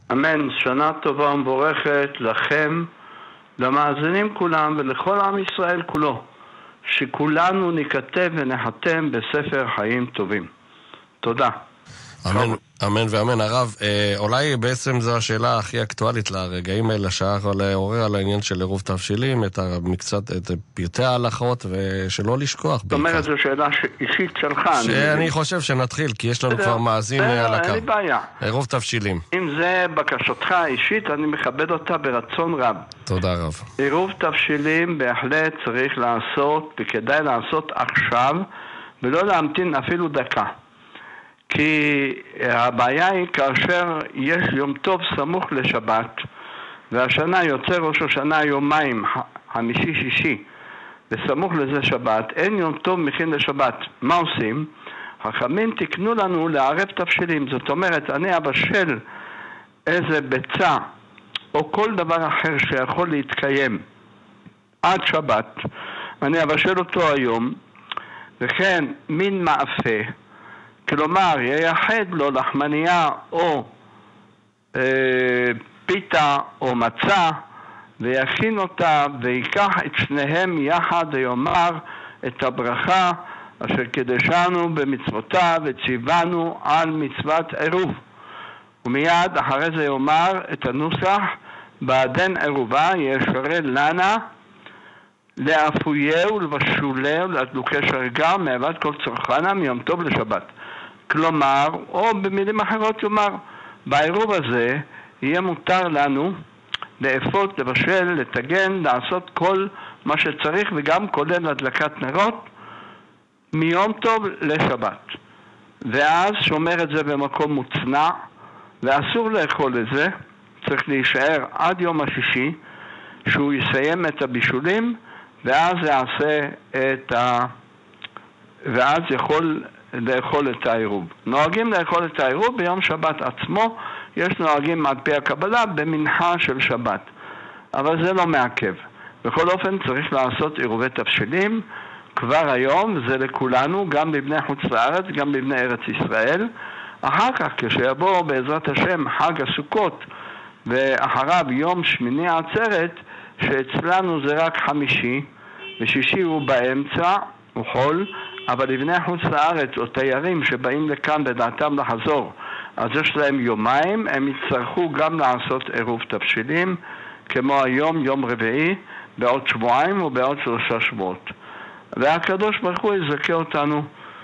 אמן, שנה טובה ומבורכת לכם, למאזינים כולם ולכל עם ישראל כולו, שכולנו נכתב ונחתם בספר חיים טובים. תודה. אמן, אמן ואמן. הרב, אולי בעצם זו השאלה הכי אקטואלית לרגעים האלה, לעורר על העניין של עירוב תבשילים, את פרטי ההלכות, ושלא לשכוח. זאת אומרת, זו שאלה אישית שלך. שאני חושב שנתחיל, כי יש לנו כבר מאזין על הקו. אין לי בעיה. עירוב תבשילים. אם זה בקשתך האישית, אני מכבד אותה ברצון רב. תודה רב. עירוב תבשילים בהחלט צריך לעשות, וכדאי לעשות עכשיו, ולא להמתין אפילו דקה. כי הבעיה היא כאשר יש יום טוב סמוך לשבת, והשנה יוצא ראש השנה יומיים, חמישי שישי, וסמוך לזה שבת, אין יום טוב מכין לשבת. מה עושים? חכמים תקנו לנו לערב תבשילים. זאת אומרת, אני אבשל איזה ביצה או כל דבר אחר שיכול להתקיים עד שבת, אני אבשל אותו היום, וכן מין מאפה, כלומר ייחד לו לחמניה או פיתה או מצה, ויכין אותה ויקח את שניהם יחד ויאמר את הברכה אשר קדשנו במצוותיו וציוונו על מצוות עירוב. ומיד אחרי זה יאמר את הנוסח: בעדן עירובה ישרה לנה לאפויה ולבשולה ולהדלוקי שרגה מעבד כל צרכנה מיום טוב לשבת. כלומר, או במילים אחרות יאמר, בעירוב הזה יהיה מותר לנו לאפות, לבשל, לטגן, לעשות כל מה שצריך, וגם כולל הדלקת נרות מיום טוב לשבת. ואז שומר את זה במקום מוצנע, ואסור לאכול את זה, צריך להישאר עד יום השישי, שהוא יסיים את הבישולים, ואז יעשה ואז יכול לאכול את העירוב. נוהגים לאכול את העירוב ביום שבת עצמו, יש נוהגים על פי הקבלה במנחה של שבת, אבל זה לא מעכב. בכל אופן צריך לעשות עירובי תבשילים כבר היום, זה לכולנו, גם לבני חוץ לארץ, גם לבני ארץ ישראל. אחר כך כשיבוא בעזרת השם חג הסוכות ואחריו יום שמיני העצרת, שאצלנו זה רק חמישי ושישי הוא באמצע, הוא חול, אבל לבני חוץ לארץ או תיירים שבאים לכאן בדעתם לחזור, אז יש להם יומיים, הם יצטרכו גם לעשות עירוב תבשילים, כמו היום, יום רביעי, בעוד שבועיים ובעוד 3 שבועות. והקדוש ברוך הוא יזכה אותנו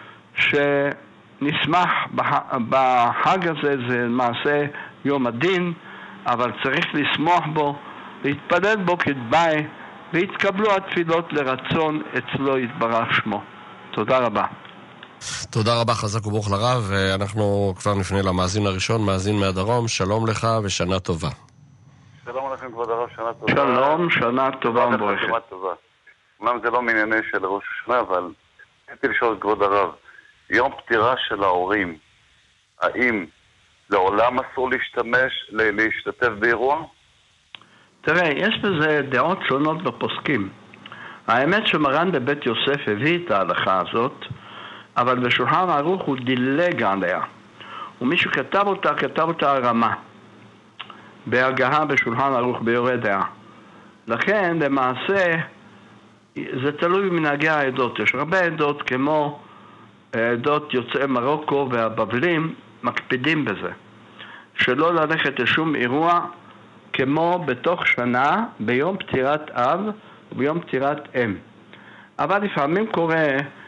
שנשמח בחג הזה, זה למעשה יום הדין, אבל צריך לשמוח בו, להתפלל בו כדבעי, והתקבלו התפילות לרצון אצלו יתברך שמו. תודה רבה. תודה רבה, חזק וברוך לרב. אנחנו כבר נפנה למאזין הראשון, מאזין מהדרום. שלום לך ושנה טובה. שלום לכם כבוד הרב, שנה טובה. שלום, שנה טובה ומבורכת. אומנם זה לא מענייני של ראש השנה, אבל הייתי לשאול את כבוד הרב, יום פטירה של ההורים, האם לעולם אסור להשתתף באירוע? תראה, יש בזה דעות שונות בפוסקים. האמת שמרן בבית יוסף הביא את ההלכה הזאת, אבל בשולחן ערוך הוא דילג עליה. ומי שכתב אותה, כתב אותה רמה, בהגהה בשולחן ערוך ביורה דעה. לכן, למעשה, זה תלוי במנהגי העדות. יש הרבה עדות, כמו עדות יוצאי מרוקו והבבלים, מקפידים בזה. שלא ללכת לשום אירוע, כמו בתוך שנה, ביום פטירת אב וביום פטירת אם. אבל לפעמים קורה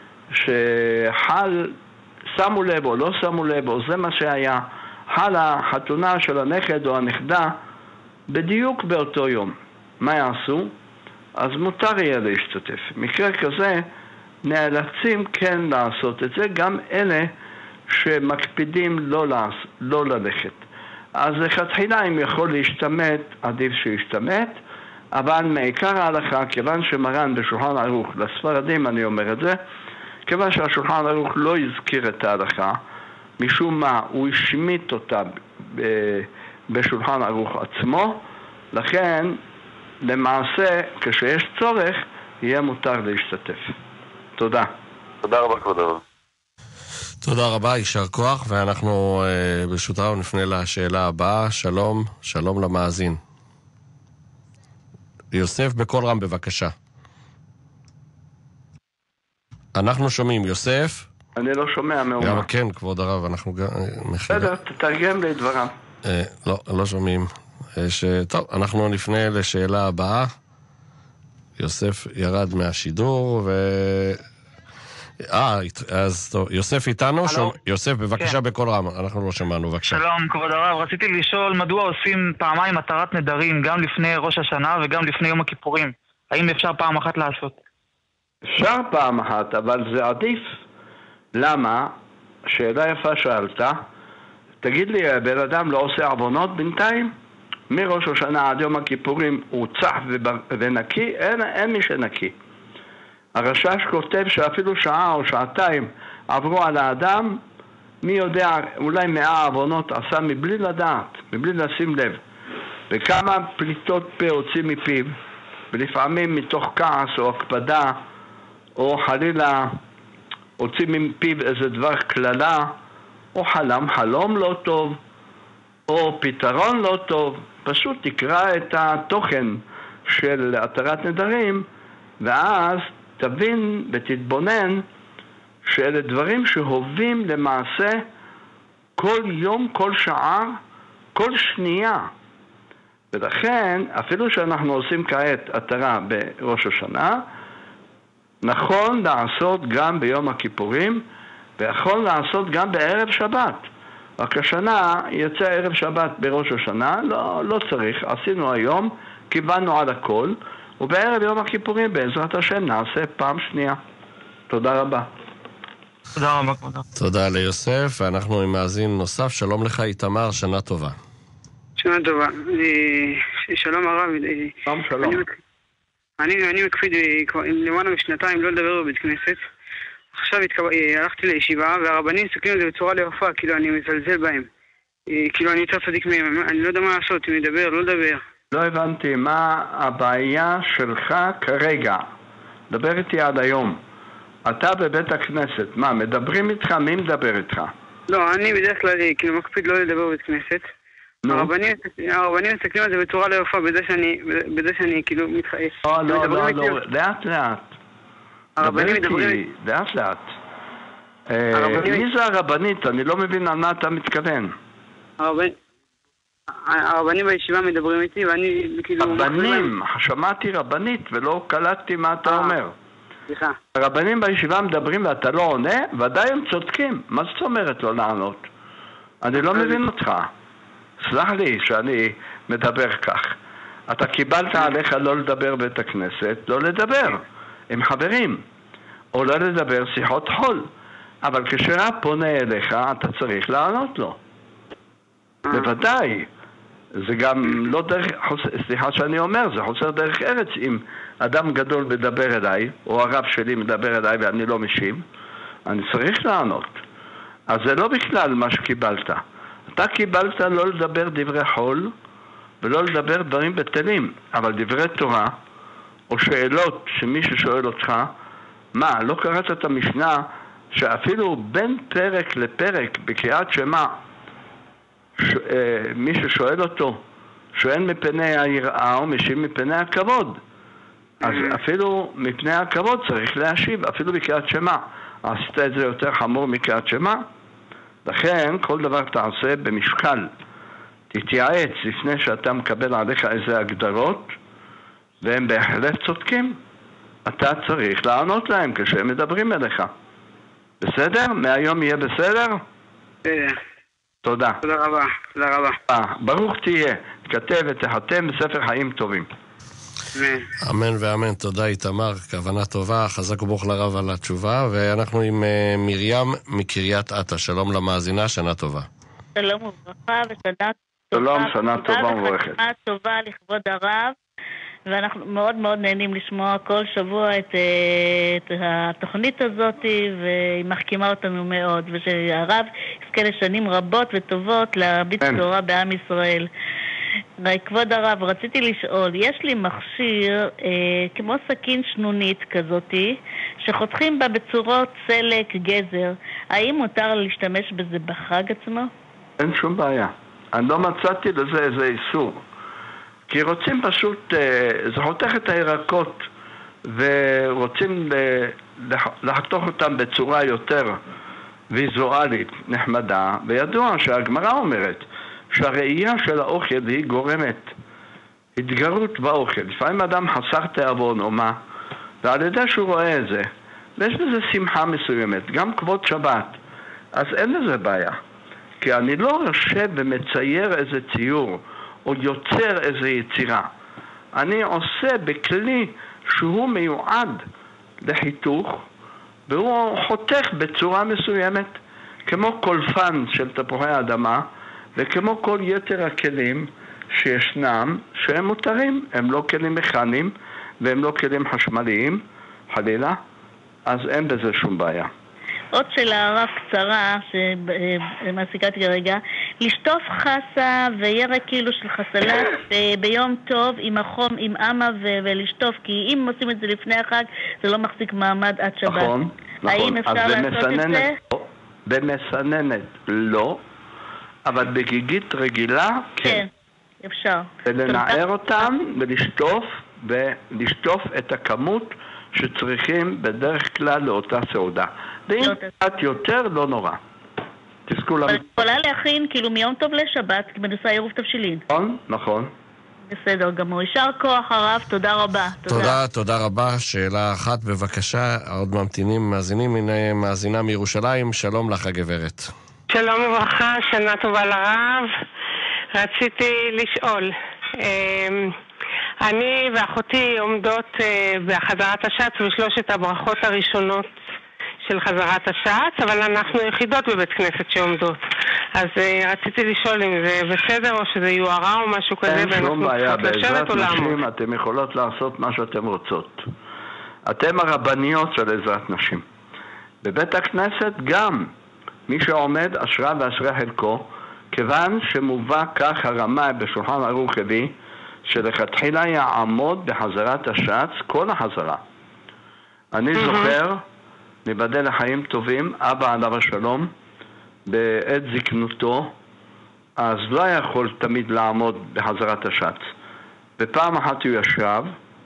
שחל, שמו לב או לא שמו לב, או זה מה שהיה, חל החתונה של הנכד או הנכדה בדיוק באותו יום. מה יעשו? אז מותר יהיה להשתתף. מקרה כזה נאלצים כן לעשות את זה, גם אלה שמקפידים לא ללכת. אז לכתחילה אם יכול להשתמט, עדיף שישתמט, אבל מעיקר ההלכה, כיוון שמרן בשולחן ערוך, לספרדים אני אומר את זה, כיוון שהשולחן ערוך לא הזכיר את ההלכה, משום מה הוא השמיט אותה בשולחן ערוך עצמו, לכן למעשה כשיש צורך יהיה מותר להשתתף. תודה. תודה רבה כבוד הרב. תודה רבה, יישר כוח, ואנחנו ברשותנו נפנה לשאלה הבאה. שלום, שלום למאזין. יוסף בקול רם בבקשה. אנחנו שומעים, יוסף? אני לא שומע מאומה. גם כן, כבוד הרב, אנחנו בסדר, תתרגם לי דבריו. לא שומעים. טוב, אנחנו נפנה לשאלה הבאה. יוסף ירד מהשידור אז טוב, יוסף איתנו? יוסף, בבקשה בקול רם, אנחנו לא שמענו, בבקשה. שלום, כבוד הרב, רציתי לשאול מדוע עושים פעמיים התרת נדרים, גם לפני ראש השנה וגם לפני יום הכיפורים? האם אפשר פעם אחת לעשות? אפשר פעם אחת, אבל זה עדיף. למה? שאלה יפה שאלת. תגיד לי, בן אדם לא עושה עוונות בינתיים? מראש השנה עד יום הכיפורים הוא צח ונקי? אין מי שנקי. הרשש כותב שאפילו שעה או שעתיים עברו על האדם, מי יודע, אולי 100 עוונות עשה מבלי לדעת, מבלי לשים לב. וכמה פליטות פה הוציא מפיו, ולפעמים מתוך כעס או הקפדה, או חלילה הוציא מפיו איזה דבר כללה, או חלום לא טוב, או פתרון לא טוב. פשוט תקרא את התוכן של התרת נדרים, ואז תבין ותתבונן שאלה דברים שהובים למעשה כל יום, כל שעה, כל שנייה. ולכן, אפילו שאנחנו עושים כעת התרה בראש השנה, נכון לעשות גם ביום הכיפורים, ויכול לעשות גם בערב שבת. רק השנה יצא ערב שבת בראש השנה, לא צריך, עשינו היום, קיבלנו על הכל, ובערב יום הכיפורים בעזרת השם נעשה פעם שנייה. תודה רבה. תודה רבה, כבודה. תודה ליוסף, ואנחנו עם מאזין נוסף. שלום לך איתמר, שנה טובה. שנה טובה. שלום הרב. שלום. אני מקפיד למעלה משנתיים לא לדבר בבית כנסת. עכשיו הלכתי לישיבה, והרבנים מסתכלים על זה בצורה לא יפה, כאילו אני מזלזל בהם. כאילו אני יותר צדיק מהם, אני לא יודע מה לעשות, אם לדבר, לא לדבר. לא הבנתי, מה הבעיה שלך כרגע? דבר איתי עד היום. אתה בבית הכנסת, מה, מדברים איתך? מי מדבר איתך? לא, אני בדרך כלל כאילו מקפיד לא לדבר בבית כנסת. הרבנים מסתכלים על זה בצורה לא יפה, בזה שאני כאילו מתחייב. לא, לאט לאט. הרבנים מדברים איתי. לאט לאט. מי זה הרבנית? אני לא מבין על מה אתה מתכוון. הרבנים בישיבה מדברים איתי ואני כאילו... רבנים, שמעתי רבנית ולא קלטתי מה אתה אומר. סליחה. הרבנים בישיבה מדברים ואתה לא עונה, ודאי הם צודקים. מה זאת אומרת לא לענות? אני לא מבין אותך. סלח לי שאני מדבר כך. אתה קיבלת עליך לא לדבר בית הכנסת, לא לדבר עם חברים, או לא לדבר שיחות חול. אבל כשרב פונה אליך, אתה צריך לענות לו. בוודאי. זה גם לא דרך, סליחה שאני אומר, זה חוסר דרך ארץ. אם אדם גדול מדבר אליי, או הרב שלי מדבר אליי ואני לא משיב, אני צריך לענות. אז זה לא בכלל מה שקיבלת. אתה קיבלת לא לדבר דברי חול, ולא לדבר דברים בטלים, אבל דברי תורה, או שאלות שמישהו שואל אותך, מה, לא קראת את המשנה, שאפילו בין פרק לפרק בקריאת שמע, מישהו שואל אותו, שואל מפני היראה או משיב מפני הכבוד. אז אפילו מפני הכבוד צריך להשיב, אפילו בקריאת שמע. עשית את זה יותר חמור מקריאת שמע. לכן כל דבר תעשה במשקל. תתייעץ לפני שאתה מקבל עליך איזה הגדרות, והם בהחלט צודקים. אתה צריך לענות להם כשהם מדברים אליך. בסדר? מהיום יהיה בסדר? תודה. תודה רבה, תודה רבה. ברוך תהיה, תכתב ותחתם בספר חיים טובים. אמן ואמן, תודה איתמר, כוונה טובה, חזק וברוך לרב על התשובה, ואנחנו עם מרים מקריית אתא. שלום למאזינה, שנה טובה. שלום וברכה ושנה טובה. שלום, שנה טובה ומברכת. וחתימה טובה לכבוד הרב, ואנחנו מאוד מאוד נהנים לשמוע כל שבוע את התוכנית הזאת, והיא מחכימה אותנו מאוד, ושהרב יזכה לשנים רבות וטובות להביט בשורה בעם ישראל. כבוד הרב, רציתי לשאול, יש לי מכשיר כמו סכין שנונית כזאת, שחותכים בה בצורות סלק גזר, האם מותר להשתמש בזה בחג עצמו? אין שום בעיה. אני לא מצאתי לזה איזה איסור. כי רוצים פשוט, זה חותך את הירקות ורוצים לחתוך אותם בצורה יותר ויזואלית, נחמדה, וידוע שהגמרא אומרת שהראייה של האוכל היא גורמת התגרות באוכל. לפעמים אדם חסר תיאבון או מה, ועל ידי שהוא רואה את זה, ויש בזה שמחה מסוימת, גם כבוד שבת, אז אין לזה בעיה. כי אני לא יושב ומצייר איזה ציור או יוצר איזה יצירה. אני עושה בכלי שהוא מיועד לחיתוך, והוא חותך בצורה מסוימת, כמו קולפן של תפוחי האדמה, וכמו כל יתר הכלים שישנם, שהם מותרים. הם לא כלים מכניים, והם לא כלים חשמליים, חלילה, אז אין בזה שום בעיה. עוד שאלה הרב קצרה, שמעסיקה אותי כרגע, לשטוף חסה וירק כאילו של חסלת ביום טוב עם החום, עם אמה ולשטוף, כי אם עושים את זה לפני החג, זה לא מחזיק מעמד עד שבת. נכון, נכון. האם אפשר לעשות את זה? במסננת לא, אבל בגיגית רגילה כן. אפשר. ולנער אותם ולשטוף את הכמות שצריכים בדרך כלל לאותה סעודה. ואם קצת יותר, לא נורא. תזכו אבל יכולה להכין כאילו מיום טוב לשבת בנושא עירוב תבשילין. נכון, נכון. בסדר גמור. יישר כוח הרב, תודה רבה. תודה רבה. שאלה אחת בבקשה, עוד ממתינים מאזינים, הנה מאזינה מירושלים, שלום לך הגברת. שלום וברכה, שנה טובה לרב. רציתי לשאול, אני ואחותי עומדות בחזרת השץ בשלושת הברכות הראשונות של חזרת השץ, אבל אנחנו יחידות בבית כנסת שעומדות. אז רציתי לשאול אם זה בסדר או שזה יוערה או משהו כזה. אין שום בעיה, בעזרת נשים אתם יכולות לעשות מה שאתם רוצות. אתם הרבניות של עזרת נשים. בבית הכנסת גם מי שעומד אשרה ואשרה חלקו, כיוון שמובא כך הרמ"א בשולחן ערוך הביא, שלכתחילה יעמוד בחזרת השץ כל החזרה. אני זוכר, ניבדל לחיים טובים, אבא עליו השלום, בעת זקנותו, אז לא היה יכול תמיד לעמוד בחזרת השץ. ופעם אחת הוא ישב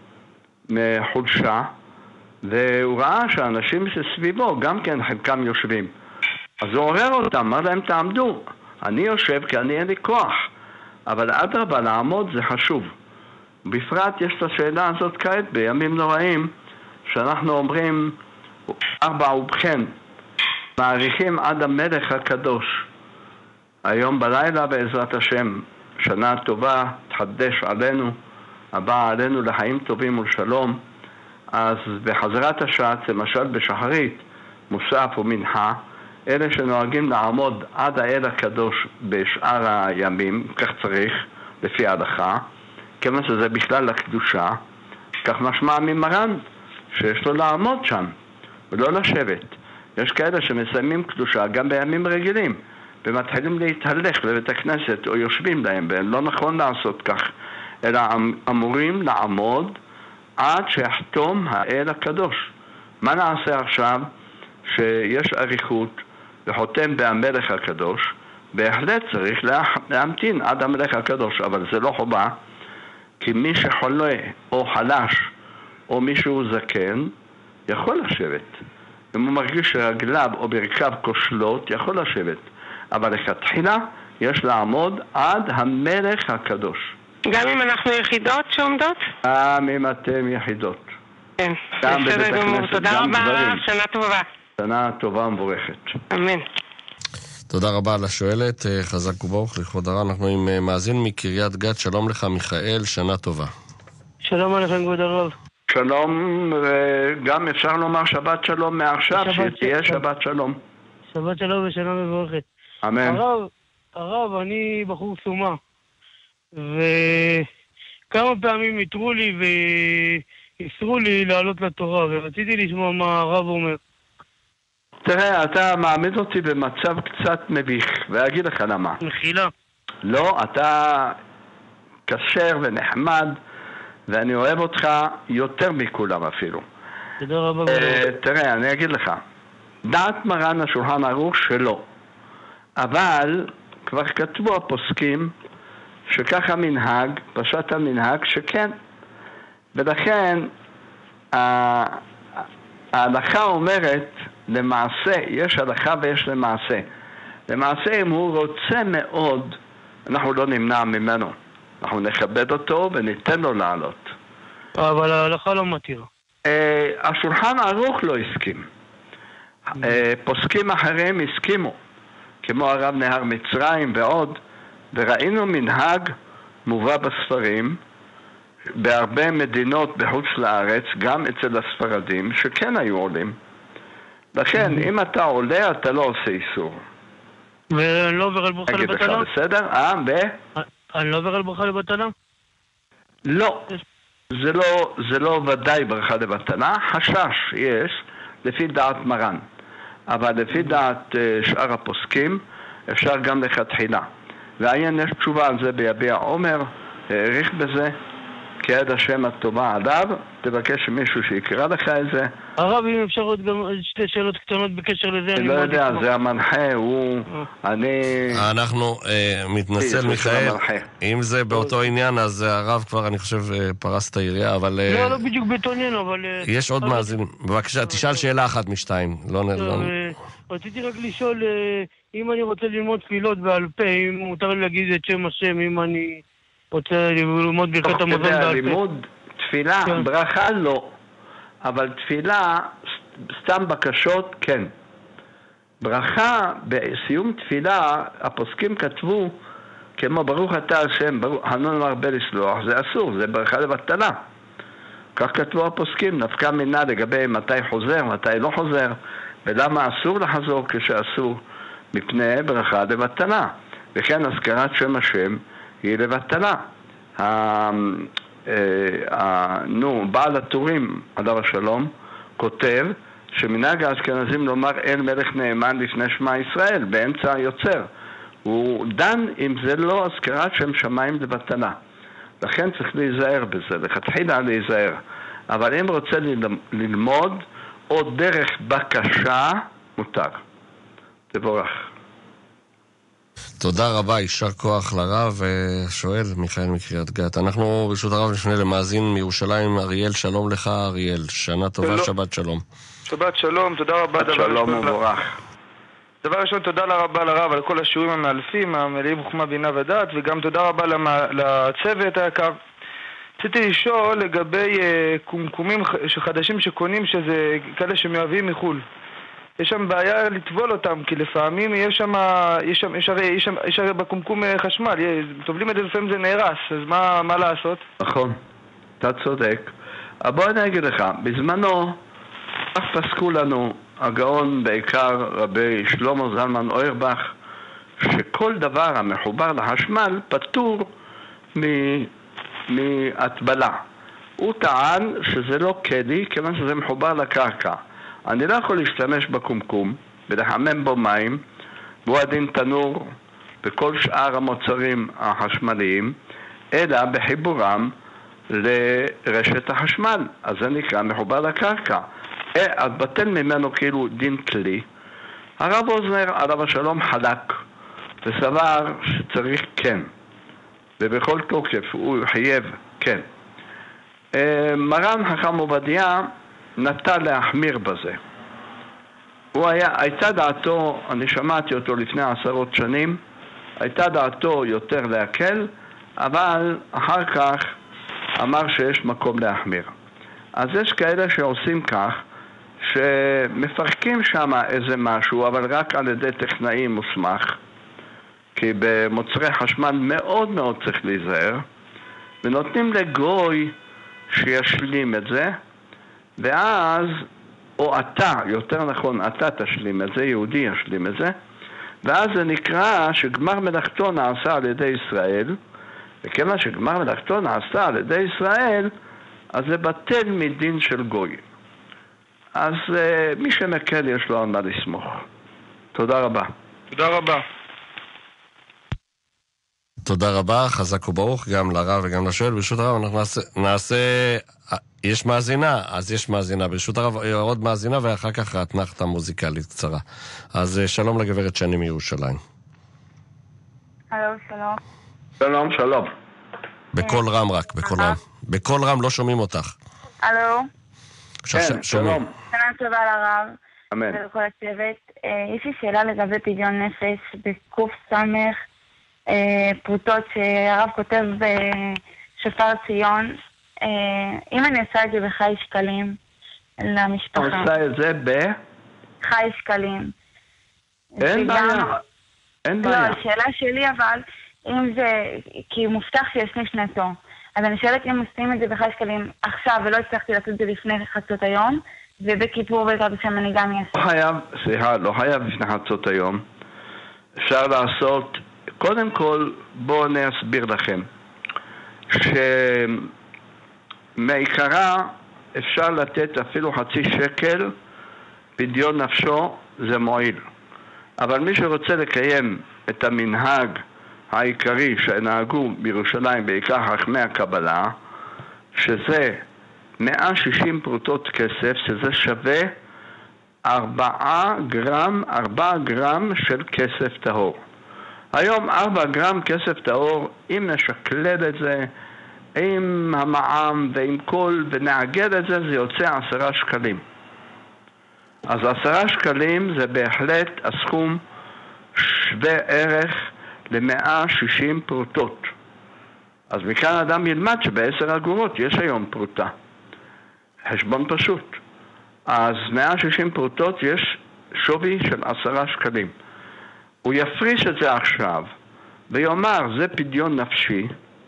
מחולשה, והוא ראה שהאנשים שסביבו גם כן חלקם יושבים. אז הוא עורר אותם, אמר להם תעמדו. אני יושב כי אני אין לי כוח, אבל אדרבה, לעמוד זה חשוב. בפרט יש את השאלה הזאת כעת בימים נוראים, שאנחנו אומרים 4 ובכן, מעריכים עד המלך הקדוש. היום בלילה בעזרת השם, שנה טובה תחדש עלינו, הבאה עלינו לחיים טובים ולשלום. אז בחזרת השץ, למשל בשחרית, מוסף ומנחה, אלה שנוהגים לעמוד עד האל הקדוש בשאר הימים, כך צריך, לפי ההלכה, כיוון שזה בכלל לקדושה, כך משמע ממרן, שיש לו לעמוד שם, ולא לשבת. יש כאלה שמסיימים קדושה גם בימים רגילים, ומתחילים להתהלך לבית הכנסת, או יושבים להם, ולא נכון לעשות כך, אלא אמורים לעמוד עד שיחתום האל הקדוש. מה נעשה עכשיו שיש אריכות וחותם בהמלך הקדוש? בהחלט צריך להמתין עד המלך הקדוש, אבל זה לא חובה, כי מי שחולה או חלש או מישהו זקן יכול לשבת. אם הוא מרגיש שרגליו או ברכיו כושלות, יכול לשבת. אבל לכתחילה יש לעמוד עד המלך הקדוש. גם אם אנחנו יחידות שעומדות? גם אם אתם יחידות. כן, בסדר גמור. תודה רבה, שנה טובה. שנה טובה ומבורכת. אמן. תודה רבה לשואלת, חזק וברוך לכבוד הרב. אנחנו עם מאזין מקריית גת, שלום לך מיכאל, שנה טובה. שלום עליכם כבוד הרב. שלום, וגם אפשר לומר שבת שלום מעכשיו, שתהיה שבת שלום. שבת שלום ושנה מבורכת. אמן. הרב, אני בחור סומה, וכמה פעמים יתרו לי ויסרו לי לעלות לתורה, ורציתי לשמוע מה הרב אומר. תראה, אתה מעמיד אותי במצב קצת מביך, ואגיד לך למה. מחילה. לא, אתה כשר ונחמד, ואני אוהב אותך יותר מכולם אפילו. תודה רבה. תראה, אני אגיד לך, דעת מרן השולחן ערוך שלא. אבל כבר כתבו הפוסקים שככה מנהג, פשט המנהג שכן. ולכן ההלכה אומרת, למעשה, יש הלכה ויש למעשה. למעשה, אם הוא רוצה מאוד, אנחנו לא נמנע ממנו. אנחנו נכבד אותו וניתן לו לעלות. אבל ההלכה לא מתירה. השולחן ערוך לא הסכים. פוסקים אחרים הסכימו, כמו הרב נהר מצרים ועוד, וראינו מנהג מובא בספרים, בהרבה מדינות בחוץ לארץ, גם אצל הספרדים, שכן היו עולים. לכן, אם אתה עולה, אתה לא עושה איסור. ואני לא עובר על ברכה לבטלה? בסדר? אני לא עובר על ברכה לבטלה? לא. זה לא ודאי ברכה לבטלה. חשש יש, לפי דעת מרן. אבל לפי דעת שאר הפוסקים, אפשר גם לכתחילה. ועיין יש תשובה על זה ביביע עומר, העריך בזה, כי עד השם הטובה עליו, תבקש שמישהו שיקרא לך את זה. הרב, אם אפשר עוד גם שתי שאלות קטנות בקשר לזה, אני לא יודע, זה המנחה, אנחנו מתנצל מיכאל, אם זה באותו עניין, אז הרב כבר, אני חושב, פרס את העירייה, אבל... לא בדיוק באותו עניין, אבל... יש עוד מאזינים. בבקשה, תשאל שאלה אחת משתיים. רציתי רק לשאול, אם אני רוצה ללמוד תפילות בעל פה, אם מותר לי להגיד את שם השם, אם אני... רוצה ללמוד ברכת המזון בעל פה. לימוד תפילה, ברכה לא, אבל תפילה, סתם בקשות, כן. ברכה, בסיום תפילה, הפוסקים כתבו, כמו ברוך אתה השם, הנון מרבה לסלוח, זה אסור, זה ברכה לבטלה. כך כתבו הפוסקים, נפקא מינה לגבי מתי חוזר, מתי לא חוזר, ולמה אסור לחזור כשאסור, מפני ברכה לבטלה. וכן, הזכרת שם השם, היא לבטלה. בעל הטורים, עליו השלום, כותב שמנהג האשכנזים לומר אל מלך נאמן לפני שמע ישראל, באמצע היוצר. הוא דן אם זה לא הזכרת שם שמיים לבטלה. לכן צריך להיזהר בזה, לכתחילה להיזהר. אבל אם רוצה ללמוד או דרך בקשה, מותר. תבורך. תודה רבה, יישר כוח לרב. שואל מיכאל מקריית גת. אנחנו ברשות הרב נפנה למאזין מירושלים, אריאל. שלום לך אריאל, שנה טובה, שבת שלום. שבת שלום, תודה רבה. שלום ובורך. דבר ראשון, תודה רבה לרב על כל השיעורים המאלפים, המלאים חוכמה בינה ודעת, וגם תודה רבה לצוות היקר. רציתי לשאול לגבי קומקומים חדשים שקונים, שזה כאלה שמייבאים מחול. יש שם בעיה לטבול אותם, כי לפעמים יש הרי בקומקום חשמל, טובלים את זה, לפעמים זה נהרס, אז מה לעשות? נכון, אתה צודק. בוא אני אגיד לך, בזמנו כך פסקו לנו הגאון, בעיקר רבי שלמה זלמן אוירבך, שכל דבר המחובר לחשמל פטור מהטבלה. הוא טען שזה לא כלי, כיוון שזה מחובר לקרקע. אני לא יכול להשתמש בקומקום ולחמם בו מים, והוא הדין תנור וכל שאר המוצרים החשמליים, אלא בחיבורם לרשת החשמל. אז זה נקרא מחובר לקרקע. אז בטל ממנו כאילו דין כלי. הרב אוזנר עליו השלום חלק וסבר שצריך כן, ובכל תוקף הוא חייב כן. מרן חכם עובדיה נטה להחמיר בזה. הייתה דעתו, אני שמעתי אותו לפני 10 שנים, הייתה דעתו יותר להקל, אבל אחר כך אמר שיש מקום להחמיר. אז יש כאלה שעושים כך, שמפרקים שם איזה משהו, אבל רק על ידי טכנאי מוסמך, כי במוצרי חשמל מאוד מאוד צריך להיזהר, ונותנים לגוי שישלים את זה, ואז, או אתה, יותר נכון, אתה תשלים את זה, יהודי ישלים את זה, ואז זה נקרא שגמר מלאכתו נעשה על ידי ישראל, וכיוון שגמר מלאכתו נעשה על ידי ישראל, אז זה בטל מדין של גוי. אז מי שמקל יש לו על מה לסמוך. תודה רבה. תודה רבה. תודה רבה, חזק וברוך, גם לרב וגם לשואל. ברשות הרב, אנחנו נעשה... יש מאזינה, אז יש מאזינה. ברשות הרב עוד מאזינה, ואחר כך אתנחתה מוזיקלית קצרה. אז שלום לגברת שני מירושלים. הלו, שלום. שלום, שלום. בקול רם רק, בקול רם. בקול רם לא שומעים אותך. הלו. כן, שלום. שנה טובה לרב. אמן. ולכל הצוות. יש לי שאלה לגבי פדיון נפש בקוף סמך, פרוטות שהרב כותב בשופר ציון. אם אני עושה את זה בחי שקלים למשפחה. עושה את זה חי שקלים. אין בעיה. אין בעיה. לא, השאלה שלי אבל, אם זה, כי מובטח שיש משנתו. אז אני שואלת אם עושים את זה בחי שקלים עכשיו, ולא הצלחתי לעשות את זה לפני חצות היום, ובכיפור בעזרת השם אני גם אעשה. לא חייב לפני חצות היום. אפשר לעשות, קודם כל בואו נסביר לכם, שמעיקרה אפשר לתת אפילו חצי שקל, פדיון נפשו זה מועיל. אבל מי שרוצה לקיים את המנהג העיקרי שנהגו בירושלים בעיקר חכמי הקבלה, שזה 160 פרוטות כסף, שזה שווה 4 גרם של כסף טהור. היום 4 גרם כסף טהור, אם נשקלל את זה עם המע"מ ועם כל ונאגד את זה, זה יוצא 10 שקלים. אז 10 שקלים זה בהחלט הסכום שווה ערך ל-160 פרוטות. אז מכאן אדם ילמד שב10 אגורות יש היום פרוטה. חשבון פשוט. אז 160 פרוטות יש שווי של 10 שקלים. הוא יפריש את זה עכשיו ויאמר זה פדיון נפשי,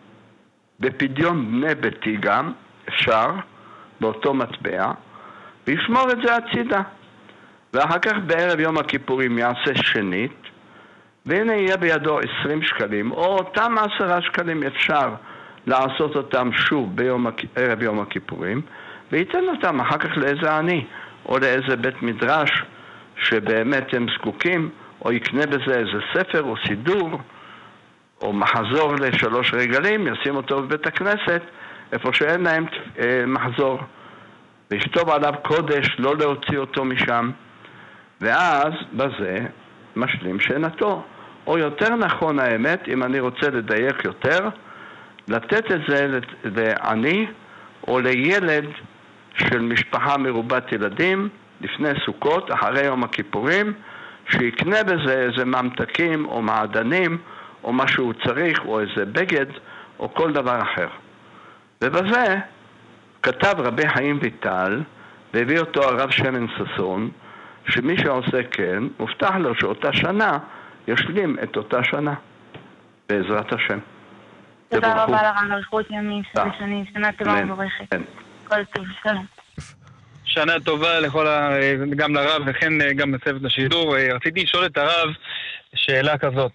בפדיון בני ביתי גם אפשר באותו מטבע, וישמור את זה הצידה. ואחר כך בערב יום הכיפורים יעשה שנית, והנה יהיה בידו 20 שקלים, או אותם 10 שקלים אפשר לעשות אותם שוב בערב יום הכיפורים, וייתן אותם אחר כך לאיזה עני, או לאיזה בית מדרש שבאמת הם זקוקים, או יקנה בזה איזה ספר או סידור, או מחזור ל3 רגלים, ישים אותו בבית הכנסת, איפה שאין להם מחזור. ויכתוב עליו קודש, לא להוציא אותו משם, ואז בזה משלים שנתו. או יותר נכון האמת, אם אני רוצה לדייק יותר, לתת את זה לעני או לילד של משפחה מרובת ילדים לפני סוכות, אחרי יום הכיפורים, שיקנה בזה איזה ממתקים או מעדנים או מה שהוא צריך, או איזה בגד או כל דבר אחר. ובזה כתב רבי חיים ויטל, והביא אותו הרב שמן ששון, שמי שעושה כן, מובטח לו שאותה שנה ישלים את אותה שנה, בעזרת השם. תודה רבה לרב, אריכות ימים, שנים, שנה טובה ומבורכת. כל טוב, שלום. שנה טובה גם לרב וכן גם לצוות השידור. רציתי לשאול את הרב שאלה כזאת.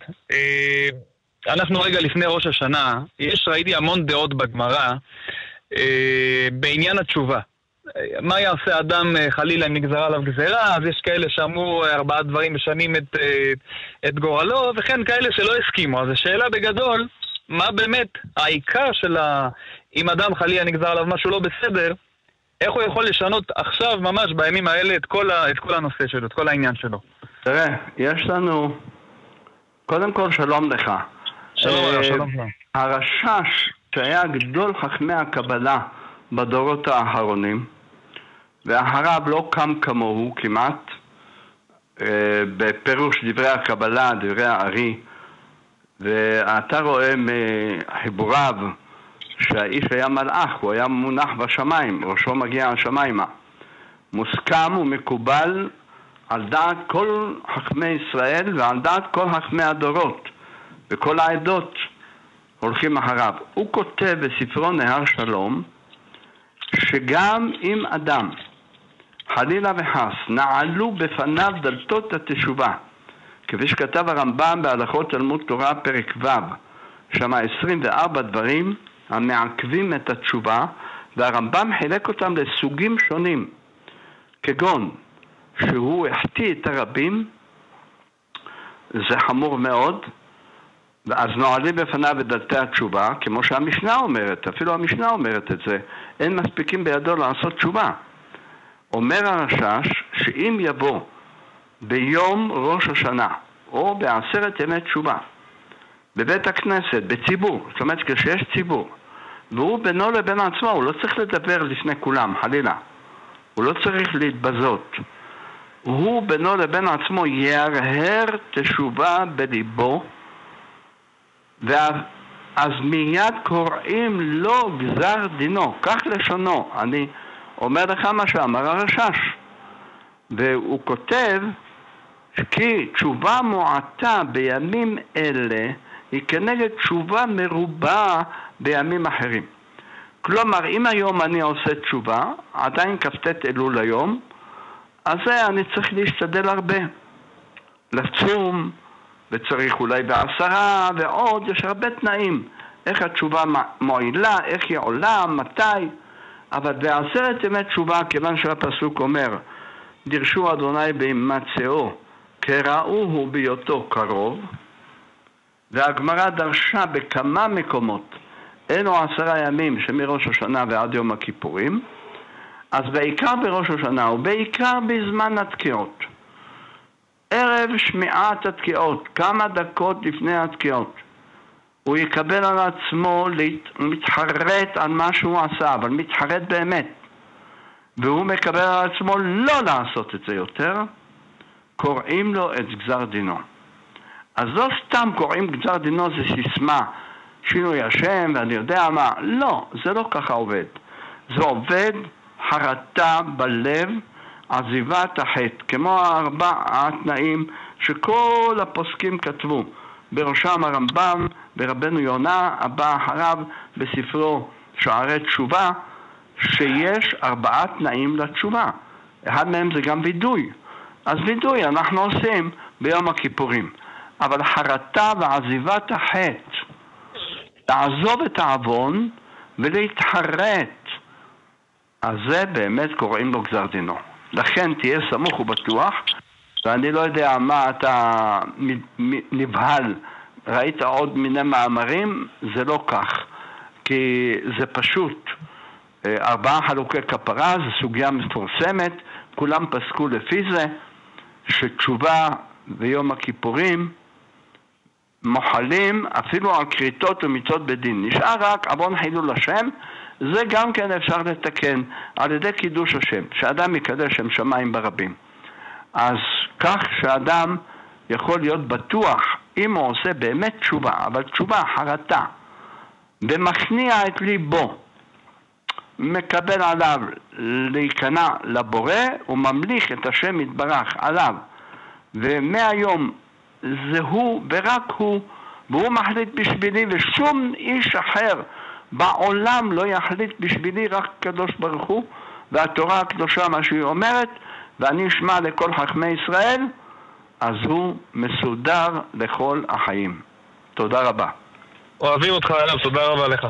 אנחנו רגע לפני ראש השנה, ראיתי המון דעות בגמרא בעניין התשובה. מה יעשה אדם חלילה אם נגזרה עליו גזרה? אז יש כאלה שאמרו 4 דברים משנים את גורלו, וכן כאלה שלא הסכימו. אז השאלה בגדול, מה באמת העיקר של אם אדם חלילה נגזר עליו משהו לא בסדר, איך הוא יכול לשנות עכשיו ממש בימים האלה את כל הנושא שלו, את כל העניין שלו? תראה, יש לנו, קודם כל שלום לך. שלום. הרשש שהיה גדול חכמי הקבלה בדורות האחרונים, ואחריו לא קם כמוהו כמעט, בפירוש דברי הקבלה, דברי הארי, ואתה רואה מחיבוריו שהאיש היה מלאך, הוא היה מונח בשמיים, ראשו מגיע השמיימה. מוסכם ומקובל על דעת כל חכמי ישראל ועל דעת כל חכמי הדורות, וכל העדות הולכים אחריו. הוא כותב בספרו נהר שלום, שגם אם אדם חלילה וחס נעלו בפניו דלתות התשובה, כפי שכתב הרמב"ם בהלכות תלמוד תורה פרק ו', שם 24 דברים המעכבים את התשובה, והרמב"ם חילק אותם לסוגים שונים, כגון שהוא החטיא את הרבים, זה חמור מאוד, ואז נועלים בפניו את דלתי התשובה, כמו שהמשנה אומרת, אפילו המשנה אומרת את זה, אין מספיקים בידו לעשות תשובה. אומר הרשש שאם יבוא ביום ראש השנה, או בעשרת ימי תשובה, בבית הכנסת, בציבור, זאת אומרת כשיש ציבור, והוא בינו לבין עצמו, הוא לא צריך לדבר לפני כולם, חלילה. הוא לא צריך להתבזות. הוא בינו לבין עצמו ירהר תשובה בליבו, ואז מיד קוראים לו גזר דינו, כך לשונו. אני אומר לך מה שאמר הרשש, והוא כותב כי תשובה מועטה בימים אלה היא כנגד תשובה מרובה בימים אחרים. כלומר, אם היום אני עושה תשובה, עדיין כ"ט אלול היום, אז אני צריך להשתדל הרבה. לצום, וצריך אולי ב10, ועוד, יש הרבה תנאים. איך התשובה מועילה, איך היא עולה, מתי. אבל בעשרת ימי תשובה, כיוון שהפסוק אומר, דרשו אדוני בהימצאו, קראוהו בהיותו קרוב, והגמרא דרשה בכמה מקומות, אלו 10 ימים שמראש השנה ועד יום הכיפורים, אז בעיקר בראש השנה ובעיקר בזמן התקיעות, ערב שמיעת התקיעות, כמה דקות לפני התקיעות, הוא יקבל על עצמו להתחרט על מה שהוא עשה, אבל מתחרט באמת, והוא מקבל על עצמו לא לעשות את זה יותר, קוראים לו את גזר דינו. אז לא סתם קוראים גזר דינו, זה סיסמה, שינוי השם ואני יודע מה, לא, זה לא ככה עובד. זה עובד חרטה בלב, עזיבת החטא, כמו 4 התנאים שכל הפוסקים כתבו, בראשם הרמב"ם, ברבנו יונה, הבא אחריו בספרו שערי תשובה, שיש 4 תנאים לתשובה. אחד מהם זה גם וידוי. אז וידוי אנחנו עושים ביום הכיפורים. אבל חרטה ועזיבת החטא, לעזוב את העוון ולהתחרט, אז זה באמת קוראים לו גזר דינו. לכן תהיה סמוך ובטוח, ואני לא יודע מה אתה נבהל, ראית עוד מיני מאמרים, זה לא כך, כי זה פשוט 4 חלוקי כפרה, זו סוגיה מפורסמת, כולם פסקו לפי זה, שתשובה ביום הכיפורים מוחלים אפילו על כריתות ומיתות בדין. נשאר רק עוון חילול השם, זה גם כן אפשר לתקן על ידי קידוש השם, שאדם יקדש שם שמיים ברבים. אז כך שאדם יכול להיות בטוח אם הוא עושה באמת תשובה, אבל תשובה חרטה, ומכניע את ליבו, מקבל עליו להיכנע לבורא, וממליך את השם יתברך עליו, ומהיום זה הוא ורק הוא, והוא מחליט בשבילי, ושום איש אחר בעולם לא יחליט בשבילי, רק קדוש ברוך הוא, והתורה הקדושה מה שהיא אומרת, ואני אשמע לכל חכמי ישראל, אז הוא מסודר לכל החיים. תודה רבה. אוהבים אותך עליו, תודה רבה לך.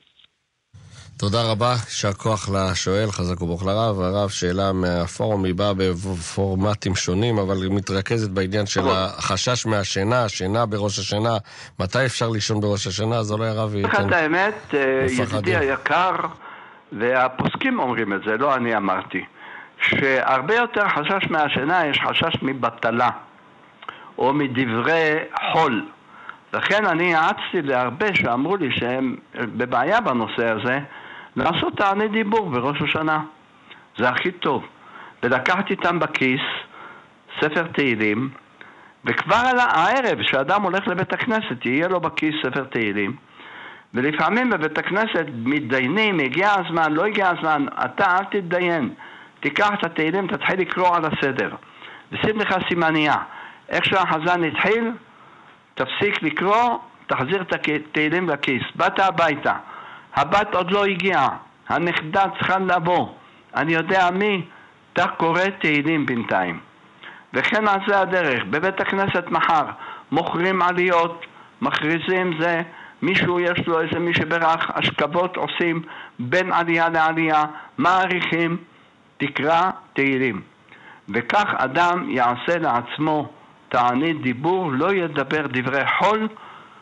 תודה רבה, יישר כוח לשואל, חזק וברוך לרב. הרב, שאלה מהפורום, היא באה בפורמטים שונים, אבל היא מתרכזת בעניין של החשש מהשינה, שינה בראש השנה. מתי אפשר לישון בראש השנה? אז אולי הרב ייתן... את האמת, ידידי היקר, והפוסקים אומרים את זה, לא אני אמרתי, שהרבה יותר חשש מהשינה, יש חשש מבטלה, או מדברי חול. לכן אני יעצתי להרבה שאמרו לי שהם בבעיה בנושא הזה, לעשות תענית דיבור בראש השנה. זה הכי טוב. ולקחתי איתם בכיס ספר תהילים, וכבר על הערב שאדם הולך לבית הכנסת, יהיה לו בכיס ספר תהילים, ולפעמים בבית הכנסת מתדיינים, הגיע הזמן, לא הגיע הזמן, אתה אל תתדיין, תיקח את התהילים, תתחיל לקרוא על הסדר, ושים לך סימניה. איך שהחזן התחיל, תפסיק לקרוא, תחזיר את התהילים לכיס. באת הביתה, הבת עוד לא הגיעה, הנכדה צריכה לבוא, אני יודע מי, אתה קורא תהילים בינתיים. וכן על זה הדרך, בבית הכנסת מחר, מוכרים עליות, מכריזים זה, מישהו יש לו איזה מי שברך, השכבות עושים בין עלייה לעלייה, מעריכים, תקרא תהילים. וכך אדם יעשה לעצמו תענית דיבור, לא ידבר דברי חול,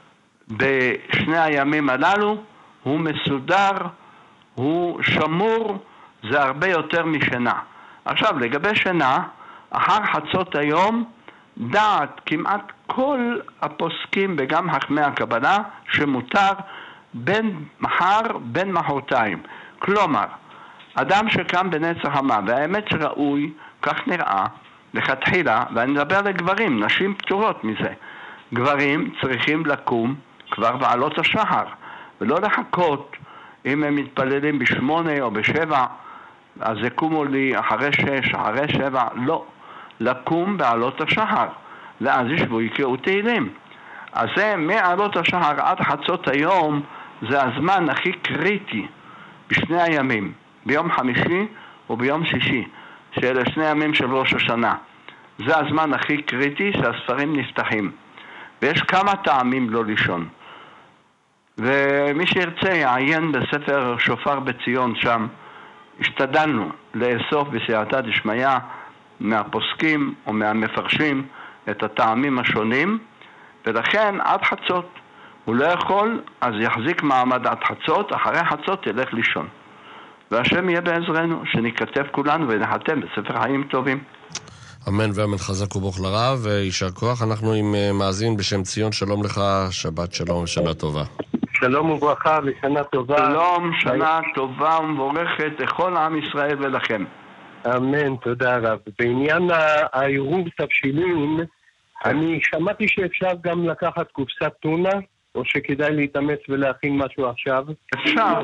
בשני הימים הללו הוא מסודר, הוא שמור, זה הרבה יותר משינה. עכשיו, לגבי שינה, אחר חצות היום, דעת כמעט כל הפוסקים וגם חכמי הקבלה שמותר בין מחר בין מחרתיים. כלומר, אדם שקם בנצח המה, והאמת שראוי, כך נראה, לכתחילה, ואני מדבר לגברים, נשים פטורות מזה. גברים צריכים לקום כבר בעלות השחר, ולא לחכות אם הם מתפללים ב8 או ב7, אז יקומו לי אחרי 6, אחרי 7, לא. לקום בעלות השחר, ואז ישבו יקראו תהילים. אז זה מעלות השחר עד חצות היום, זה הזמן הכי קריטי בשני הימים, ביום חמישי וביום שישי, שאלה שני ימים של ראש השנה. זה הזמן הכי קריטי שהספרים נפתחים, ויש כמה טעמים לא לישון. ומי שירצה יעיין בספר שופר בציון, שם השתדלנו לאסוף בסייעתא דשמיא מהפוסקים או מהמפרשים את הטעמים השונים, ולכן עד חצות הוא לא יכול, אז יחזיק מעמד עד חצות, אחרי חצות ילך לישון. והשם יהיה בעזרנו, שניכתב כולנו ונחתם בספר חיים טובים. אמן ואמן, חזק וברוך לרב, ויישר כוח. אנחנו עם מאזין בשם ציון, שלום לך, שבת שלום ושנה טובה. שלום וברכה ושנה טובה. שלום, שנה טובה ומבורכת לכל עם ישראל ולכם. אמן, תודה רב. בעניין העירוב תבשילים, אני שמעתי שאפשר גם לקחת קופסת טונה, או שכדאי להתאמץ ולהכין משהו עכשיו? אפשר.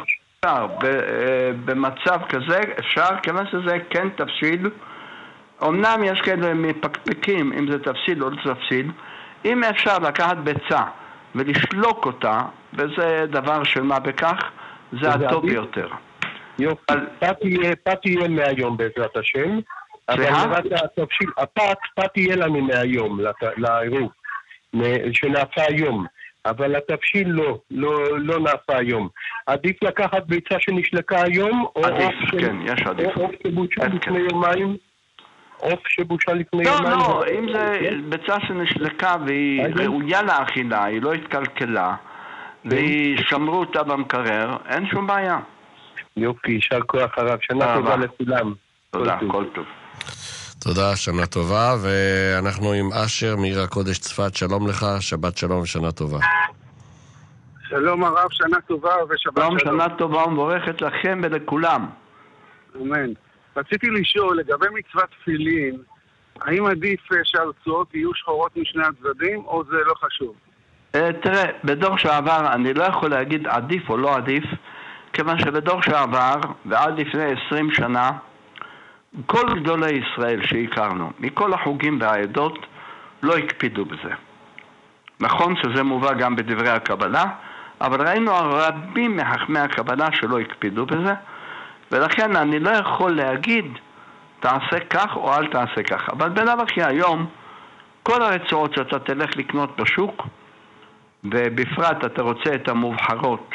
במצב כזה אפשר, כיוון שזה כן תבשיל. אמנם יש כאלה מפקפקים אם זה תבשיל או לא תבשיל. אם אפשר לקחת ביצה ולשלוק אותה, וזה דבר של מה בכך, זה הטוב ביותר. יופי, פת יהיה מהיום בעזרת השם, אבל הפת יהיה לנו מהיום לעירוב, שנעשה היום, אבל התבשיל לא נעשה היום. עדיף לקחת ביצה שנשלקה היום, או עוף שבושה לפני יומיים? עוף שבושה לפני יומיים? לא, אם זה ביצה שנשלקה והיא ראויה לאכילה, היא לא התקלקלה, והיא שמרו אותה במקרר, אין שום בעיה. יופי, יישר כוח הרב, שנה טובה לכולם. תודה, כל טוב. תודה, שנה טובה, ואנחנו עם אשר מעיר הקודש צפת, שלום לך, שבת שלום ושנה טובה. שלום הרב, שנה טובה ושבת שלום. שנה טובה ומבורכת לכם ולכולם. אמן. רציתי לשאול, לגבי מצוות תפילין, האם עדיף שהרצועות יהיו שחורות משני הצדדים, או זה לא חשוב? תראה, בדור שעבר אני לא יכול להגיד עדיף או לא עדיף, כיוון שבדור שעבר ועד לפני 20 שנה כל גדולי ישראל שהכרנו מכל החוגים והעדות לא הקפידו בזה. נכון שזה מובא גם בדברי הקבלה, אבל ראינו רבים מחכמי הקבלה שלא הקפידו בזה, ולכן אני לא יכול להגיד תעשה כך או אל תעשה כך. אבל בלב הכי היום כל הרצועות שאתה תלך לקנות בשוק, ובפרט אתה רוצה את המובחרות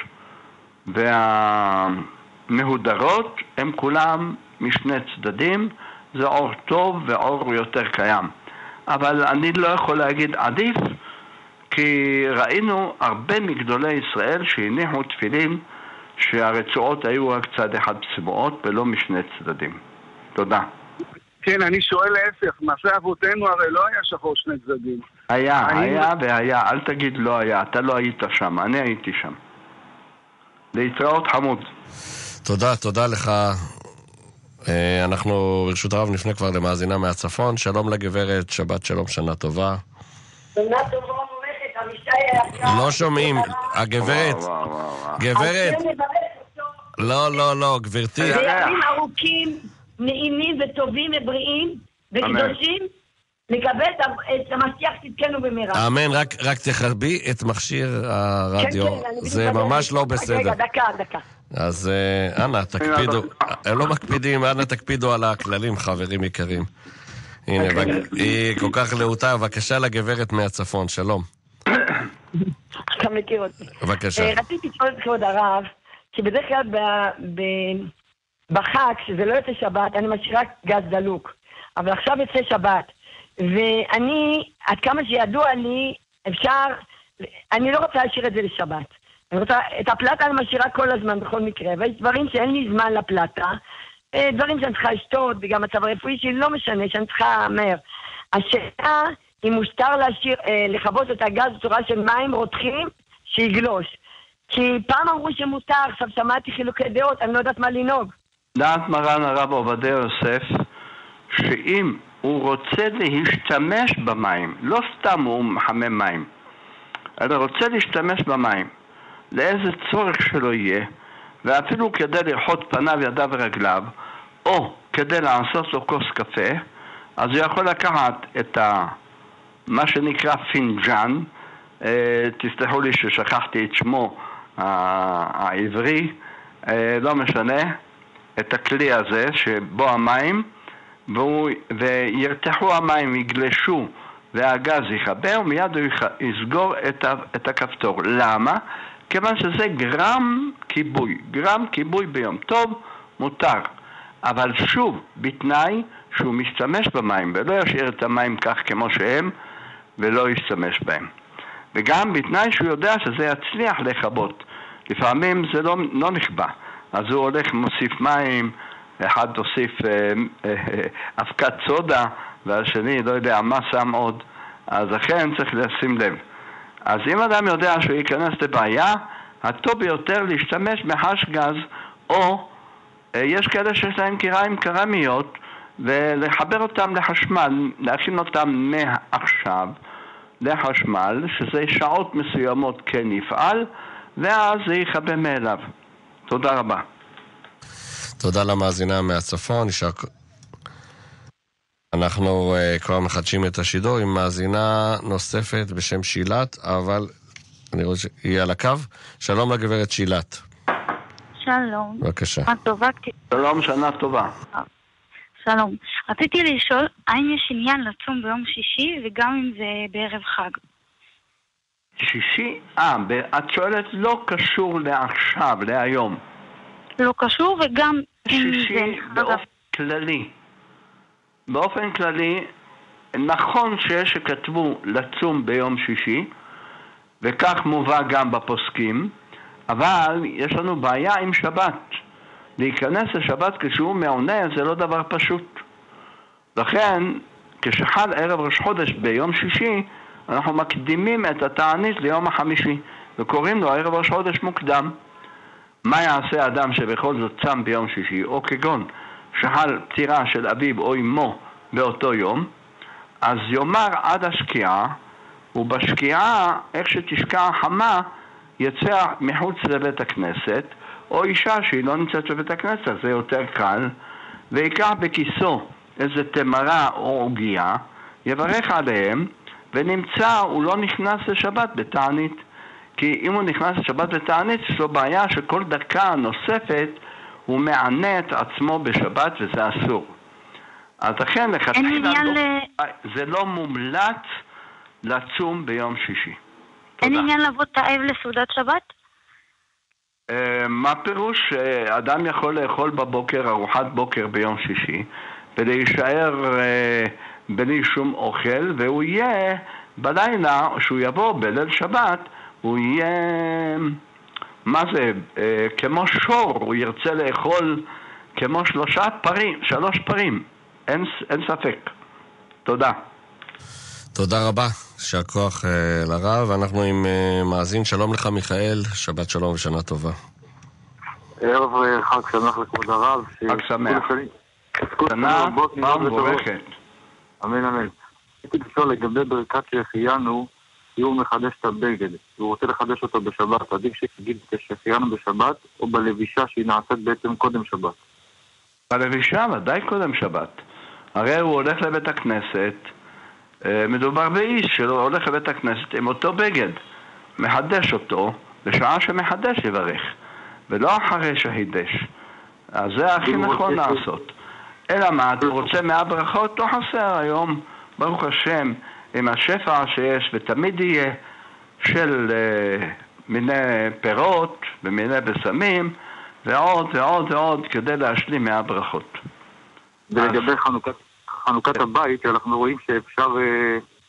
והמהודרות, הם כולם משני צדדים, זה אור טוב ואור יותר קיים. אבל אני לא יכול להגיד עדיף, כי ראינו הרבה מגדולי ישראל שהניחו תפילין שהרצועות היו רק צד אחד צבועות ולא משני צדדים. תודה. כן, אני שואל להפך, מעשה אבותינו הרי לא היה שחור שני צדדים. היה והיה, אל תגיד לא היה, אתה לא היית שם, אני הייתי שם. להתראות חמוד. תודה לך. אנחנו ברשות הרב נפנה כבר למאזינה מהצפון. שלום לגברת, שבת שלום, שנה טובה. שנה טובה ומבורכת, אבישי היקר. לא שומעים, הגברת. גברת. לא, גברתי. בימים ארוכים, נעימים וטובים ובריאים וקדושים, לקבל את המשיח צדקנו במהרה. אמן, רק תחבי את מכשיר הרדיו. זה ממש לא בסדר. רגע, דקה. אז אנא, תקפידו. הם לא מקפידים, אנא תקפידו על הכללים, חברים יקרים. הנה, היא כל כך להוטה. בבקשה לגברת מהצפון, שלום. אתה מכיר אותי. בבקשה. רציתי לשאול את כבוד הרב, שבדרך כלל בחג, שזה לא יוצא שבת, אני משאירה גז דלוק. אבל עכשיו יוצא שבת. ואני, עד כמה שידוע לי, אפשר אני לא רוצה להשאיר את זה לשבת. אני רוצה, את הפלטה אני משאירה כל הזמן בכל מקרה, ויש דברים שאין לי זמן לפלטה, דברים שאני צריכה לשתות, וגם מצב הרפואי שלי לא משנה, שאני צריכה מהר. השאלה, אם מותר להשאיר, לכבות את הגז בצורה של מים רותחים, שיגלוש. כי פעם אמרו שמותר, עכשיו שמעתי חילוקי דעות, אני לא יודעת מה לנהוג. דעת מרן הרב עובדיה יוסף, שאם הוא רוצה להשתמש במים, לא סתם הוא מחמם מים, אלא רוצה להשתמש במים, לאיזה צורך שלו יהיה, ואפילו כדי לרחות פניו, ידיו ורגליו, או כדי לעשות לו כוס קפה, אז הוא יכול לקחת את מה שנקרא פינג'אן, תסלחו לי ששכחתי את שמו העברי, לא משנה, את הכלי הזה שבו המים, וירתחו המים, יגלשו, והגז יחבר, ומיד הוא יסגור את הכפתור. למה? כיוון שזה גרם כיבוי ביום טוב מותר. אבל שוב, בתנאי שהוא משתמש במים, ולא ישאיר את המים כך כמו שהם, ולא ישתמש בהם. וגם בתנאי שהוא יודע שזה יצליח לכבות. לפעמים זה לא נכבה. אז הוא הולך מוסיף מים, אחד תוסיף אבקת סודה, והשני לא יודע מה שם עוד. אז לכן צריך לשים לב. אז אם אדם יודע שהוא ייכנס לבעיה, הטוב ביותר להשתמש בחש גז, או יש כאלה שיש להם קיריים קרמיות, ולחבר אותם לחשמל, להכין אותם מעכשיו לחשמל, שזה שעות מסוימות כן יפעל, ואז זה יכבה מאליו. תודה רבה. תודה למאזינה מהצפון. אנחנו כבר מחדשים את השידור עם מאזינה נוספת בשם שילת, אבל אני רואה שהיא על הקו. שלום לגברת שילת. שלום. בבקשה. שלום, שנה טובה. שלום. רציתי לשאול, האם יש עניין לצום ביום שישי וגם אם זה בערב חג? שישי? את שואלת לא קשור לעכשיו, להיום. לא קשור וגם שישי באופן כללי. באופן כללי, נכון שיש שכתבו לצום ביום שישי, וכך מובא גם בפוסקים, אבל יש לנו בעיה עם שבת. להיכנס לשבת כשהוא מעונה זה לא דבר פשוט. לכן, כשחל ערב ראש חודש ביום שישי, אנחנו מקדימים את התענית ליום החמישי, וקוראים לו ערב ראש חודש מוקדם. מה יעשה אדם שבכל זאת צם ביום שישי, או כגון שחל פטירה של אביו או אמו באותו יום, אז יאמר עד השקיעה, ובשקיעה, איך שתשקע החמה, יצא מחוץ לבית הכנסת, או אישה שהיא לא נמצאת בבית הכנסת, זה יותר קל, ויקח בכיסו איזה תמרה או עוגיה, יברך עליהם, ונמצא, הוא לא נכנס לשבת בתענית. כי אם הוא נכנס לשבת בתענית, יש לו בעיה שכל דקה נוספת הוא מענה את עצמו בשבת, וזה אסור. אז לכן, לכתחילה זה לא מומלץ לצום ביום שישי. אין עניין לבוא תאב לסעודת שבת? מה פירוש? אדם יכול לאכול בבוקר ארוחת בוקר ביום שישי, ולהישאר בלי שום אוכל, והוא יהיה בלילה, שהוא יבוא בליל שבת, הוא יהיה, מה זה, כמו שור, הוא ירצה לאכול כמו 3 פרים, אין ספק. תודה. תודה רבה, שהכוח לרב. אנחנו עם מאזין. שלום לך מיכאל, שבת שלום ושנה טובה. ערב חג שמח לכבוד הרב. חג שמח. שנה מבורכת. אמן אמן. הייתי לשאול לגבי ברכת שהחיינו, הוא מחדש את הבגד, הוא רוצה לחדש אותו בשבת, עדיף שיגיד שהחיינו בשבת או בלבישה שהיא נעשית בעצם קודם שבת? בלבישה ודאי קודם שבת. הרי הוא הולך לבית הכנסת, מדובר באיש שלו הולך לבית הכנסת עם אותו בגד, מחדש אותו, בשעה שמחדש יברך, ולא אחרי שהידש. אז זה הכי נכון לעשות. אלא מה, אתה רוצה מהברכות? לא חסר היום, ברוך השם, עם השפע שיש ותמיד יהיה של מיני פירות ומיני בשמים ועוד ועוד ועוד כדי להשלים מהברכות. ולגבי חנוכת הבית, אנחנו רואים שאפשר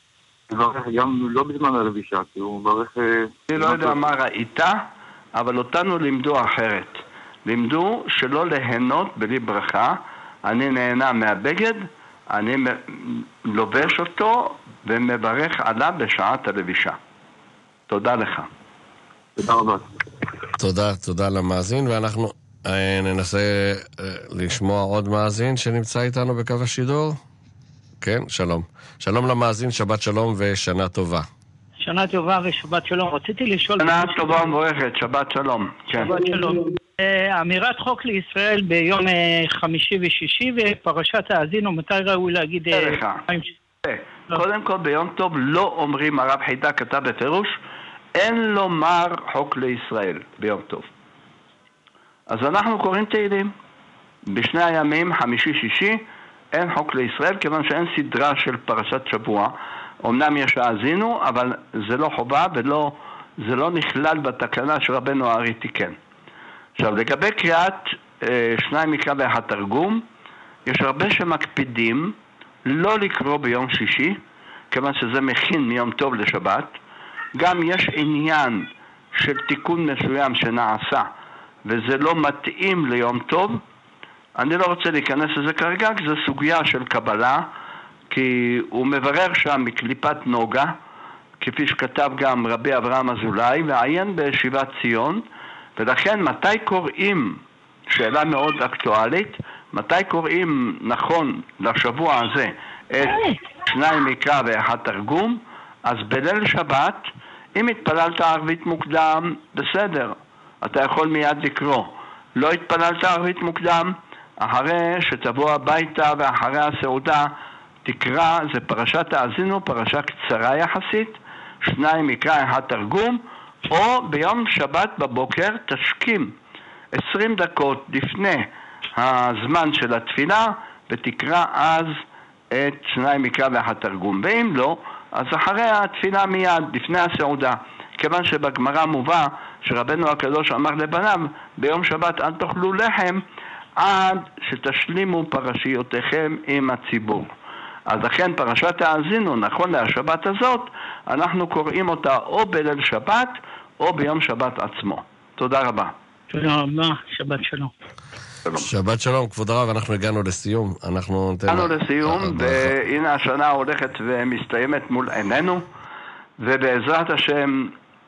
מברך גם לא בזמן הלבישה, כי הוא מברך... אני לא יודע מה ראית, אבל אותנו לימדו אחרת. לימדו שלא ליהנות בלי ברכה. אני נהנה מהבגד, אני לובש אותו ומברך עליו בשעת הלבישה. תודה לך. תודה רבה. תודה למאזין, ואנחנו ננסה לשמוע עוד מאזין שנמצא איתנו בקו השידור. כן, שלום. שלום למאזין, שבת שלום ושנה טובה. שנה טובה ושבת שלום. רציתי לשאול... שנה טובה ומבורכת, שבת שלום. כן. שבת שלום. אמירת חוק לישראל ביום חמישי ושישי ופרשת האזינו, מתי ראוי להגיד... קודם כל ביום טוב לא אומרים, הרב חידה כתב בפירוש, אין לומר חוק לישראל ביום טוב. אז אנחנו קוראים תהילים. בשני הימים, חמישי-שישי, אין חוק לישראל, כיוון שאין סדרה של פרשת שבוע. אמנם יש האזינו, אבל זה לא חובה וזה לא נכלל בתקנה שרבנו הארי תיקן. עכשיו, לגבי קריאת שניים מקרא ואחד תרגום, יש הרבה שמקפידים לא לקרוא ביום שישי, כיוון שזה מכין מיום טוב לשבת. גם יש עניין של תיקון מסוים שנעשה, וזה לא מתאים ליום טוב. אני לא רוצה להיכנס לזה כרגע, כי זו סוגיה של קבלה, כי הוא מברר שם מקליפת נוגה, כפי שכתב גם רבי אברהם אזולאי, ועיין בישיבת ציון, ולכן מתי קוראים, שאלה מאוד אקטואלית, מתי קוראים נכון לשבוע הזה את שניים מקרא ואחד תרגום? אז בליל שבת, אם התפללת ערבית מוקדם, בסדר, אתה יכול מיד לקרוא. לא התפללת ערבית מוקדם, אחרי שתבוא הביתה ואחרי הסעודה תקרא, זה פרשת האזינו, פרשה קצרה יחסית, שניים מקרא אחד תרגום, או ביום שבת בבוקר תשכים 20 דקות לפני הזמן של התפילה ותקרא אז את שניים מקרא ואחד תרגום. ואם לא, אז אחרי התפילה מיד, לפני הסעודה, כיוון שבגמרא מובא שרבנו הקדוש אמר לבניו, ביום שבת אל תאכלו לחם עד שתשלימו פרשיותיכם עם הציבור. אז לכן פרשת האזינו, נכון להשבת הזאת, אנחנו קוראים אותה או בליל שבת או ביום שבת עצמו. תודה רבה. תודה רבה, שבת שלום. שבת שלום, כבוד הרב, אנחנו הגענו לסיום. הגענו לסיום, והנה השנה הולכת ומסתיימת מול עינינו, ובעזרת השם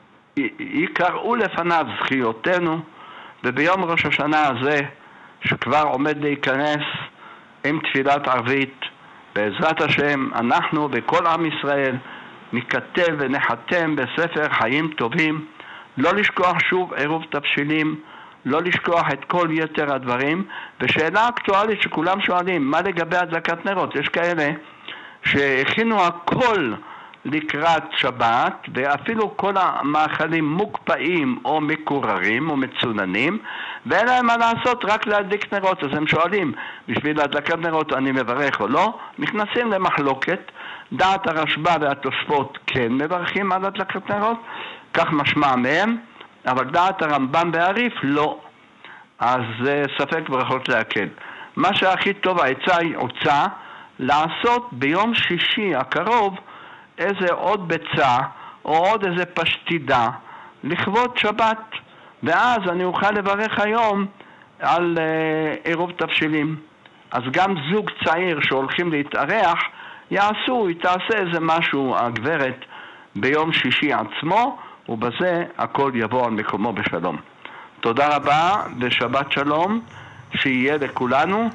יקראו לפניו זכיותינו, וביום ראש השנה הזה, שכבר עומד להיכנס עם תפילת ערבית, בעזרת השם אנחנו וכל עם ישראל נכתב ונחתם בספר חיים טובים, לא לשכוח שוב עירוב תבשילים, לא לשכוח את כל יתר הדברים. ושאלה אקטואלית שכולם שואלים, מה לגבי הדלקת נרות? יש כאלה שהכינו הכל לקראת שבת, ואפילו כל המאכלים מוקפאים או מקוררים או מצוננים, ואין להם מה לעשות, רק להדליק נרות. אז הם שואלים, בשביל הדלקת נרות אני מברך או לא? נכנסים למחלוקת. דעת הרשב"א והתוספות כן מברכים על הדלקת נרות, כך משמע מהם, אבל דעת הרמב"ם בעריף לא. אז ספק ברכות להקל. מה שהכי טוב, העצה היא עוצה לעשות ביום שישי הקרוב איזה עוד ביצה או עוד איזה פשטידה לכבוד שבת, ואז אני אוכל לברך היום על עירוב תבשילים. אז גם זוג צעיר שהולכים להתארח יעשו, תעשה איזה משהו הגברת ביום שישי עצמו, ובזה הכל יבוא על מקומו בשלום. תודה רבה ושבת שלום שיהיה לכולנו,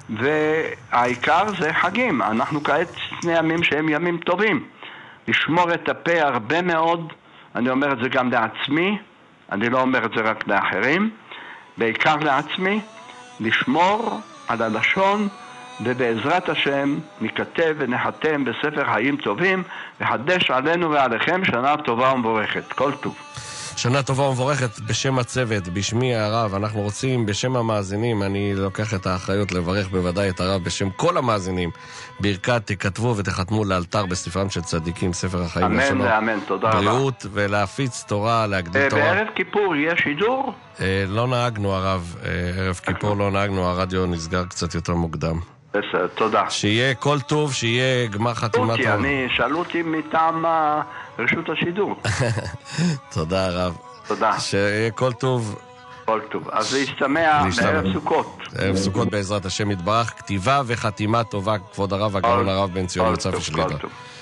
והעיקר זה חגים. אנחנו כעת שני ימים שהם ימים טובים. לשמור את הפה הרבה מאוד, אני אומר את זה גם לעצמי, אני לא אומר את זה רק לאחרים, בעיקר לעצמי, לשמור על הלשון, ובעזרת השם נכתב ונחתם בספר חיים טובים, וחדש עלינו ועליכם שנה טובה ומבורכת. כל טוב. שנה טובה ומבורכת בשם הצוות, בשמי הרב. אנחנו רוצים בשם המאזינים, אני לוקח את האחריות לברך בוודאי את הרב בשם כל המאזינים. ברכת תכתבו ותחתמו לאלתר בספרם של צדיקים, ספר החיים. אמן ואמן, תודה רבה. בריאות ולהפיץ תורה, להגדיל תורה. בערב כיפור יש שידור? לא נהגנו הרב, ערב כיפור לא נהגנו, הרדיו נסגר קצת יותר מוקדם. בסדר, תודה. שיהיה כל טוב, שיהיה גמר חתימה טוב. שאלו אותי מטעם רשות השידור. תודה רב. תודה. שיהיה כל טוב. כל טוב. אז להשתמע בערב סוכות. ערב סוכות בעזרת השם יתברך, כתיבה וחתימה טובה, כבוד הרב הגאון הרב בן ציון מצפי שליט"א.